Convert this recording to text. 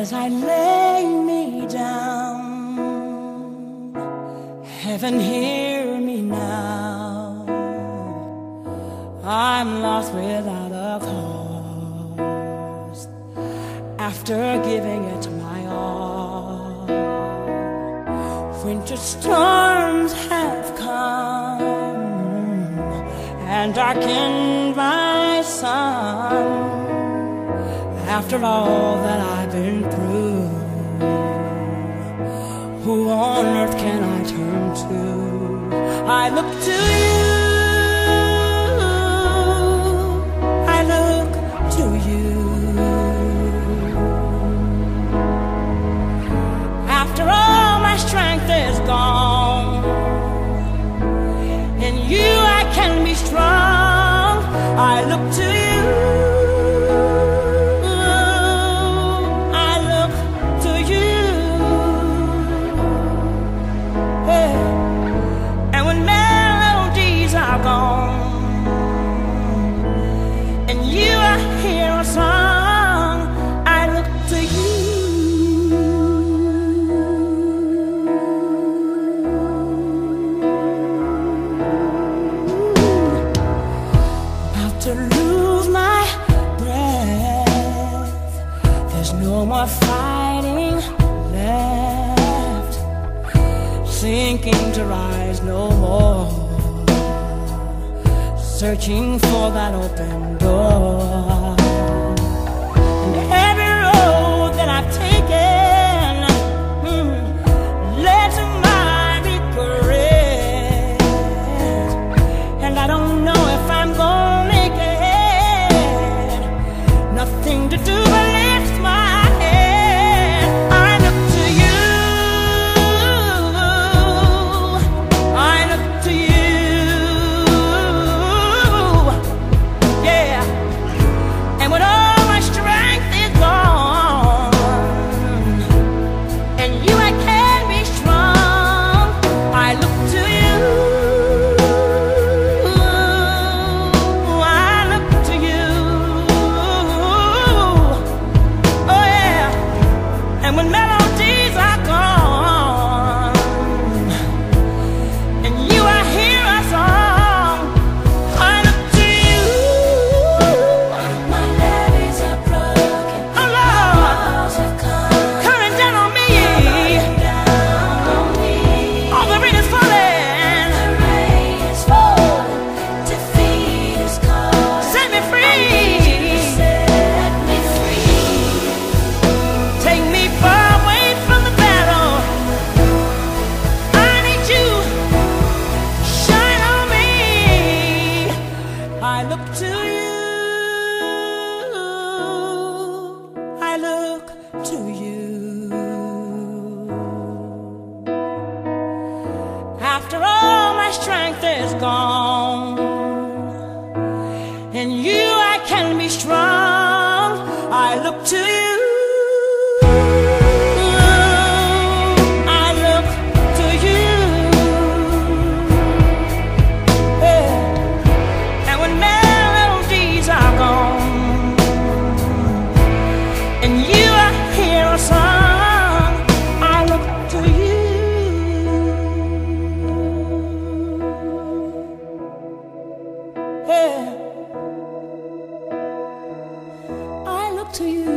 as I lay me down. Heaven, hear me now. I'm lost without a cause. After giving it my all, winter storms have come and darkened my sun. After all that I've been through, who on earth can I turn to? I look to you, I look to you. After all my strength is gone, in you I can be strong. I look to you. To lose my breath, there's no more fighting left, sinking to rise no more, searching for that open door. And every road that I've taken led to my regret, and I don't know if I'm going to do but lift my head. I look to you, I look to you, yeah. And when all my strength is gone, and you I can be strong, I look to you, I look to you. And when melodies are gone, and you I hear a song, I look to you. My levees are broken, oh Lord, walls have come, coming down on me, all the rain is falling, defeat is calling, set me free. I look to you, I look to you. After all my strength is gone, in you I can be strong. I look to you. I look to you.